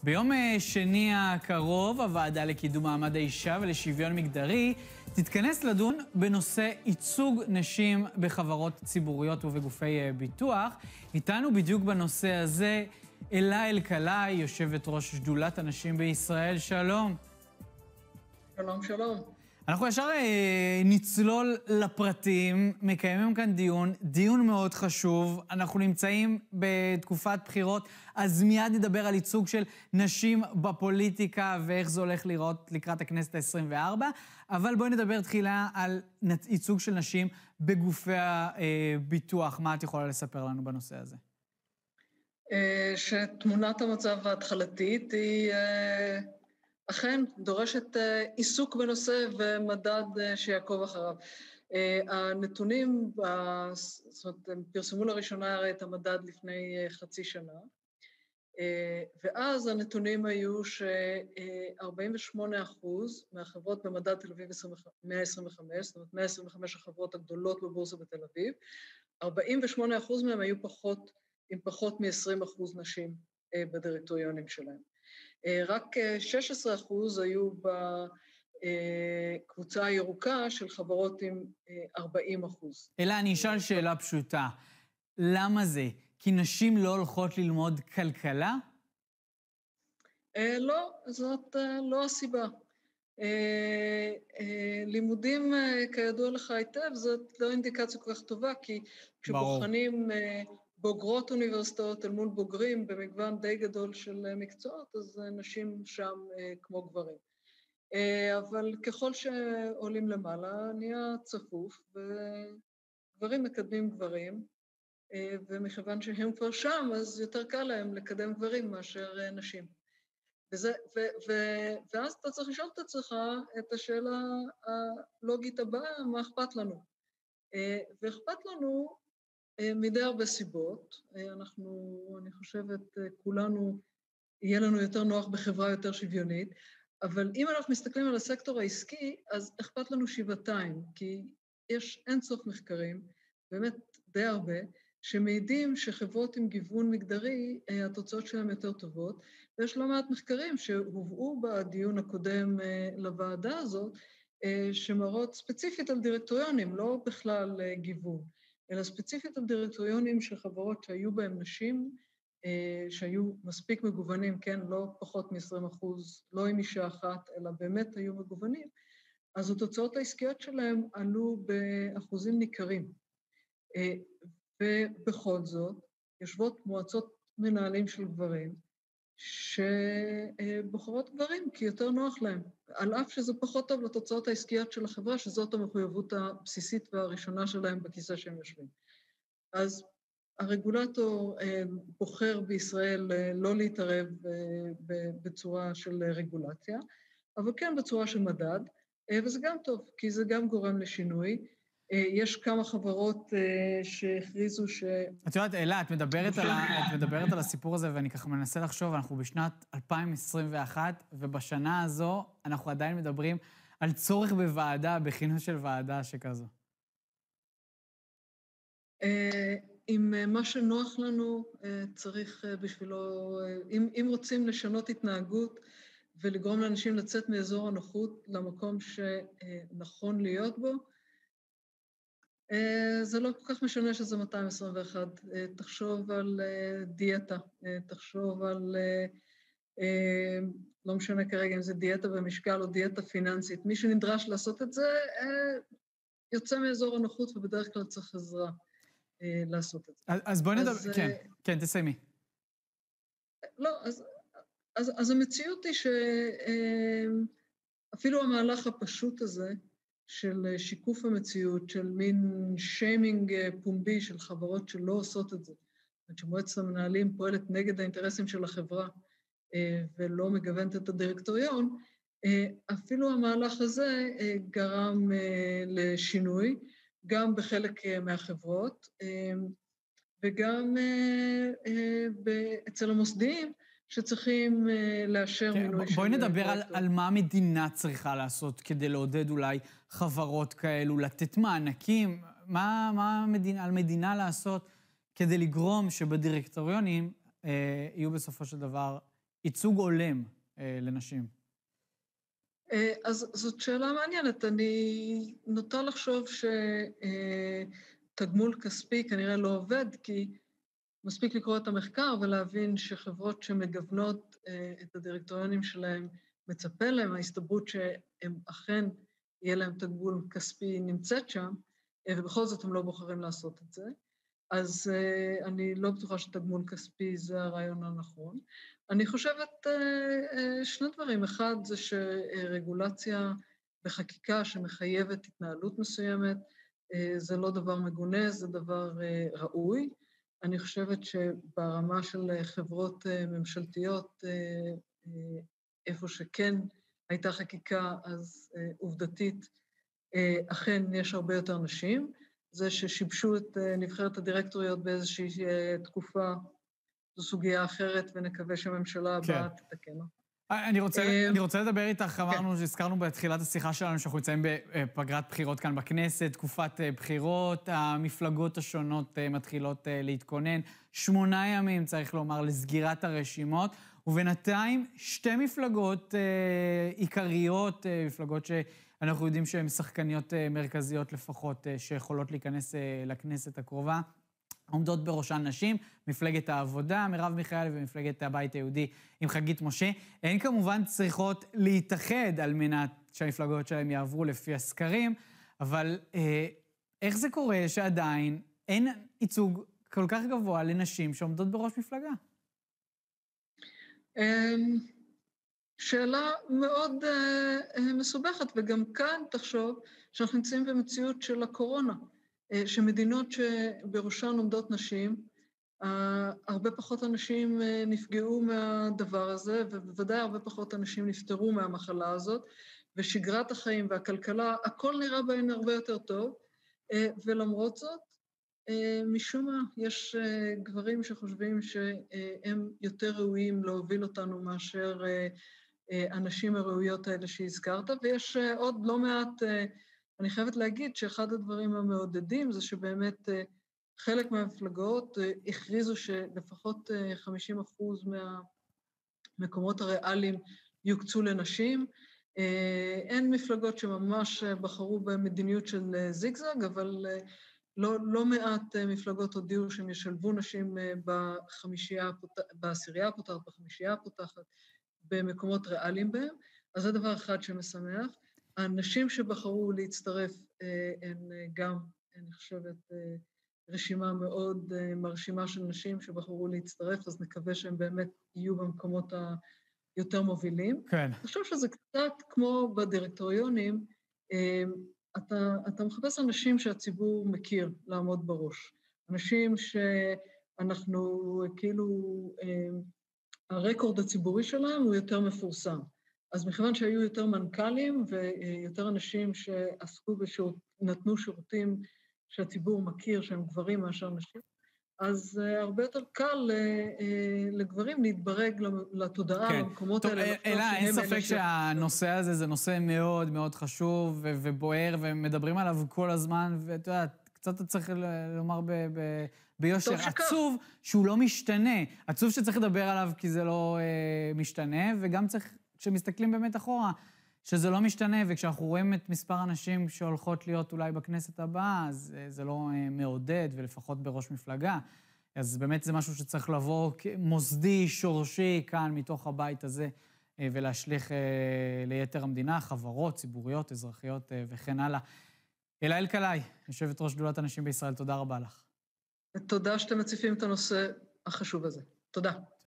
ביום שני הקרוב, הוועדה לקידום מעמד האישה ולשוויון מגדרי תתכנס לדון בנושא ייצוג נשים בחברות ציבוריות ובגופי ביטוח. איתנו בדיוק בנושא הזה אלה אלקלעי, יושבת ראש שדולת הנשים בישראל. שלום. שלום, שלום. אנחנו ישר נצלול לפרטים, מקיימים כאן דיון מאוד חשוב. אנחנו נמצאים בתקופת בחירות, אז מיד נדבר על ייצוג של נשים בפוליטיקה ואיך זה הולך לראות לקראת הכנסת ה-24, אבל בואי נדבר תחילה על ייצוג של נשים בגופי הביטוח. מה את יכולה לספר לנו בנושא הזה? שתמונת המצב ההתחלתית היא אכן דורשת עיסוק בנושא ומדד שיעקוב אחריו. הנתונים, זאת אומרת, הם פרסמו לראשונה הרי את המדד לפני חצי שנה, ואז הנתונים היו ש-48% מהחברות במדד תל אביב 125, זאת אומרת 125 החברות הגדולות בבורסה בתל אביב, 48% מהם היו עם פחות מ-20% נשים בדירקטוריונים שלהם. רק 16% היו בקבוצה הירוקה של חברות עם 40%. אלא אני אשאל שאלה פשוטה. למה זה? כי נשים לא הולכות ללמוד כלכלה? לא, זאת לא הסיבה. לימודים, כידוע לך היטב, זאת לא אינדיקציה כל כך טובה, כי כשבוחנים בוגרות אוניברסיטאות אל מול בוגרים במגוון די גדול של מקצועות, אז נשים שם כמו גברים. אבל ככל שעולים למעלה, נהיה צפוף, וגברים מקדמים גברים, ומכיוון שהם כבר שם, אז יותר קל להם לקדם גברים מאשר נשים. ואז אתה צריך לשאול את עצמך את השאלה הלוגית הבאה, מה אכפת לנו? ואכפת לנו מדי הרבה סיבות. אני חושבת, כולנו, יהיה לנו יותר נוח בחברה יותר שוויונית, אבל אם אנחנו מסתכלים על הסקטור העסקי, אז אכפת לנו שבעתיים, כי יש אין סוף מחקרים, באמת די הרבה, שמעידים שחברות עם גיוון מגדרי, התוצאות שלהם יותר טובות, ויש לא מעט מחקרים שהובאו בדיון הקודם לוועדה הזאת, שמראות ספציפית על דירקטוריונים, לא בכלל גיוון, אלא ספציפית על דירקטוריונים של חברות שהיו בהם נשים, שהיו מספיק מגוונים, כן, לא פחות מ-20%, לא עם אישה אחת, אלא באמת היו מגוונים, אז התוצאות העסקיות שלהם עלו באחוזים ניכרים. ובכל זאת, יושבות מועצות מנהלים של גברים, שבוחרות גברים, כי יותר נוח להם, על אף שזה פחות טוב לתוצאות העסקיות של החברה, שזאת המחויבות הבסיסית והראשונה שלהם בכיסא שהם יושבים. אז הרגולטור בוחר בישראל לא להתערב בצורה של רגולציה, אבל כן בצורה של מדד, וזה גם טוב, כי זה גם גורם לשינוי. יש כמה חברות שהכריזו את יודעת, אלה, את מדברת על הסיפור הזה, ואני ככה מנסה לחשוב, אנחנו בשנת 2021, ובשנה הזו אנחנו עדיין מדברים על צורך בוועדה, בכינוס של ועדה שכזו. עם מה שנוח לנו צריך בשבילו, אם רוצים לשנות התנהגות ולגרום לאנשים לצאת מאזור הנוחות למקום שנכון להיות בו, זה לא כל כך משנה שזה 221. תחשוב על דיאטה, תחשוב על, לא משנה כרגע אם זה דיאטה במשקל או דיאטה פיננסית. מי שנדרש לעשות את זה יוצא מאזור הנוחות ובדרך כלל צריך עזרה לעשות את זה. אז בואי נדבר, כן, תסיימי. לא, אז המציאות היא שאפילו המהלך הפשוט הזה, של שיקוף המציאות, של מין שיימינג פומבי של חברות שלא עושות את זה, שמועצת המנהלים פועלת נגד האינטרסים של החברה ולא מגוונת את הדירקטוריון, אפילו המהלך הזה גרם לשינוי, גם בחלק מהחברות, וגם אצל המוסדיים, שצריכים לאשר מינוי של... בואי נדבר על מה המדינה צריכה לעשות כדי לעודד אולי חברות כאלו, לתת מענקים, מה על מדינה לעשות כדי לגרום שבדירקטוריונים יהיו בסופו של דבר ייצוג הולם לנשים? אז זאת שאלה מעניינת. אני נוטה לחשוב שתגמול כספי כנראה לא עובד, כי מספיק לקרוא את המחקר ולהבין שחברות שמגוונות את הדירקטוריונים שלהם מצפה להם, ההסתברות שהם אכן יהיה להם תגמול כספי נמצאת שם, ובכל זאת הם לא בוחרים לעשות את זה. אז אני לא בטוחה שתגמול כספי זה הרעיון הנכון. אני חושבת שני דברים. אחד זה שרגולציה בחקיקה שמחייבת התנהלות מסוימת, זה לא דבר מגונה, זה דבר ראוי. אני חושבת שברמה של חברות ממשלתיות, איפה שכן הייתה חקיקה, אז עובדתית, אכן יש הרבה יותר נשים. זה ששיבשו את נבחרת הדירקטוריות באיזושהי תקופה, זו סוגיה אחרת, ונקווה שהממשלה הבאה תתקן. אני רוצה לדבר איתך, אמרנו שהזכרנו בתחילת השיחה שלנו, שאנחנו נמצאים בפגרת בחירות כאן בכנסת, תקופת בחירות, המפלגות השונות מתחילות להתכונן, 8 ימים, צריך לומר, לסגירת הרשימות, ובינתיים 2 מפלגות עיקריות, מפלגות שאנחנו יודעים שהן שחקניות מרכזיות לפחות, שיכולות להיכנס לכנסת הקרובה, עומדות בראשן נשים, מפלגת העבודה, מרב מיכאלי ומפלגת הבית היהודי עם חגית משה. הן כמובן צריכות להתאחד על מנת שהמפלגות שלהם יעברו לפי הסקרים, אבל איך זה קורה שעדיין אין ייצוג כל כך גבוה לנשים שעומדות בראש מפלגה? שאלה מאוד מסובכת, וגם כאן תחשוב שאנחנו נמצאים במציאות של הקורונה. שמדינות שבראשן עומדות נשים, הרבה פחות אנשים נפגעו מהדבר הזה, ובוודאי הרבה פחות אנשים נפטרו מהמחלה הזאת, ושגרת החיים והכלכלה, הכל נראה בהן הרבה יותר טוב, ולמרות זאת, משום מה, יש גברים שחושבים שהם יותר ראויים להוביל אותנו מאשר הנשים הראויות האלה שהזכרת, ויש עוד לא מעט, אני חייבת להגיד שאחד הדברים המעודדים זה שבאמת חלק מהמפלגות הכריזו שלפחות 50% מהמקומות הריאליים יוקצו לנשים. אין מפלגות שממש בחרו במדיניות של זיגזג, אבל לא מעט מפלגות הודיעו שהם ישלבו נשים בעשירייה הפותחת, בחמישייה הפותחת, במקומות ריאליים בהם. אז זה דבר אחד שמשמח. האנשים שבחרו להצטרף הן גם, אני חושבת, רשימה מאוד מרשימה של נשים שבחרו להצטרף, אז נקווה שהם באמת יהיו במקומות היותר מובילים. כן. אני חושב שזה קצת כמו בדירקטוריונים, אתה מחפש אנשים שהציבור מכיר לעמוד בראש. אנשים שאנחנו, כאילו, הרקורד הציבורי שלהם הוא יותר מפורסם. אז מכיוון שהיו יותר מנכ"לים ויותר אנשים שעסקו נתנו שירותים שהציבור מכיר, שהם גברים מאשר נשים, אז הרבה יותר קל לגברים להתברג לתודעה, למקומות האלה. אלא, אין ספק שהנושא הזה זה נושא מאוד מאוד חשוב ובוער, ומדברים עליו כל הזמן, ואתה יודע, קצת אתה צריך לומר ביושר, עצוב שהוא לא משתנה, עצוב שצריך לדבר עליו כי זה לא משתנה, וגם צריך, כשמסתכלים באמת אחורה, שזה לא משתנה, וכשאנחנו רואים את מספר הנשים שהולכות להיות אולי בכנסת הבאה, אז זה לא מעודד, ולפחות בראש מפלגה. אז באמת זה משהו שצריך לבוא מוסדי, שורשי, כאן מתוך הבית הזה, ולהשליך ליתר המדינה, חברות, ציבוריות, אזרחיות וכן הלאה. אלה אלקלעי, יושבת ראש שדולת הנשים בישראל, תודה רבה לך. תודה שאתם מציפים את הנושא החשוב הזה. תודה.